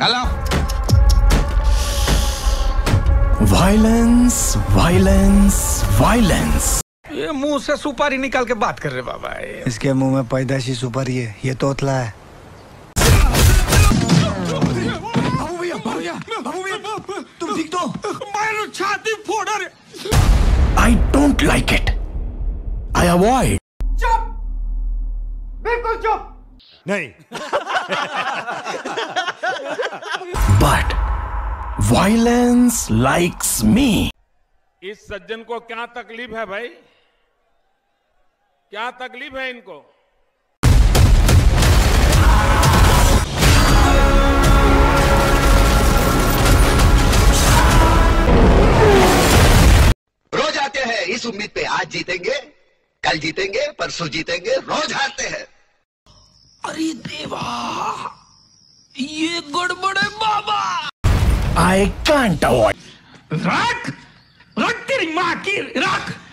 चलो। Violence violence violence. ये मुंह से सुपारी निकाल के बात कर रहे बाबा। इसके मुंह में पैदाशी सुपारी है, ये तोतला है। तुम ठीक तो? मैं छाती फोड़ रहे। I don't like it. I avoid. चुप, बिल्कुल चुप। नहीं। But violence likes me. इस सज्जन को क्या तकलीफ है भाई? क्या तकलीफ है इनको? रोज आते हैं इस उम्मीद पे आज जीतेंगे, कल जीतेंगे, परसों जीतेंगे, रोज हारते हैं। अरे देवा, ये गड़बड़ है बाबा। I can't avoid. रख, रख तेरी माँ की रख।